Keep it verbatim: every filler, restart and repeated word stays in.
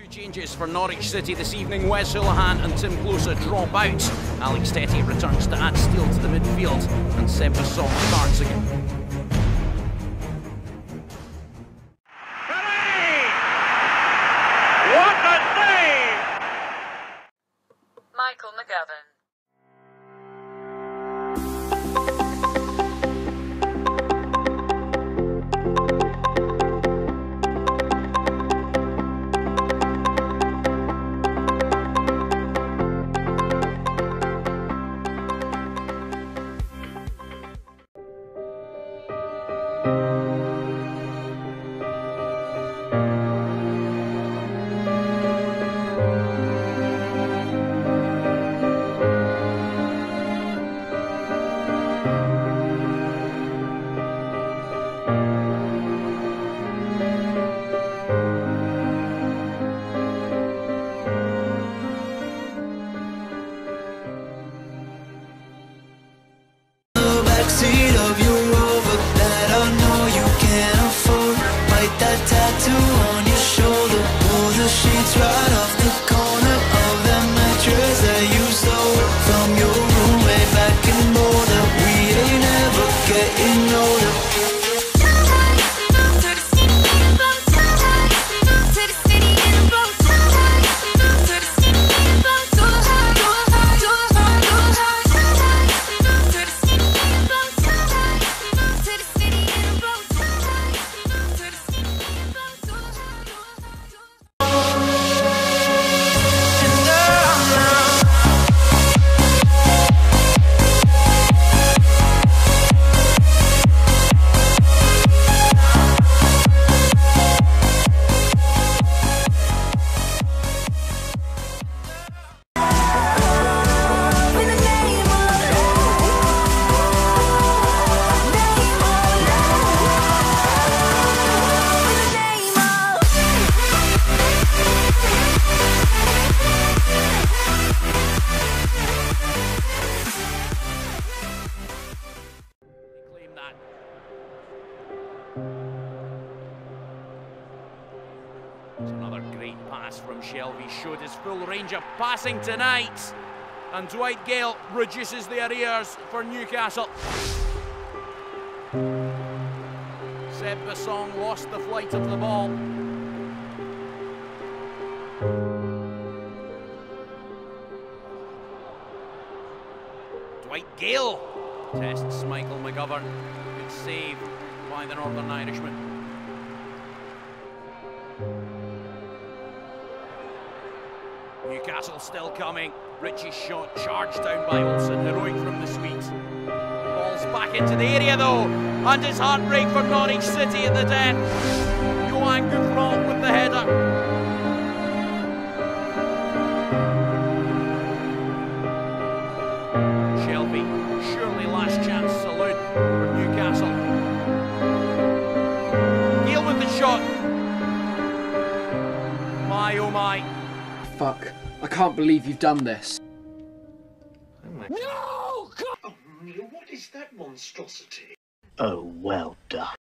Changes for Norwich City this evening. Wes Hoolahan and Tim Closer drop out. Alex Tettey returns to add steel to the midfield, and Seb Bassong starts again. What a save! Michael McGovern. Backseat of your Rover that I know you can't afford. Bite that tattoo on your shoulder. Pull the sheets right off the corner of that mattress that you stole from your roommate back in Boulder. We ain't ever getting older. It's another great pass from Shelvey, showed his full range of passing tonight. And Dwight Gale reduces the arrears for Newcastle. Seb Bassong lost the flight of the ball. Dwight Gale tests Michael McGovern. Good save by the Northern Irishman. Newcastle still coming. Richie's shot charged down by Olsen, heroic from the Swedes. Ball's back into the area though, and it's heartbreak for Norwich City at the death. Johan Gouffront with the header. Shelvey, surely last chance salute for Newcastle. Gale with the shot. My oh my. Fuck. I can't believe you've done this. No! Oh, Neil, what is that monstrosity? Oh, well done.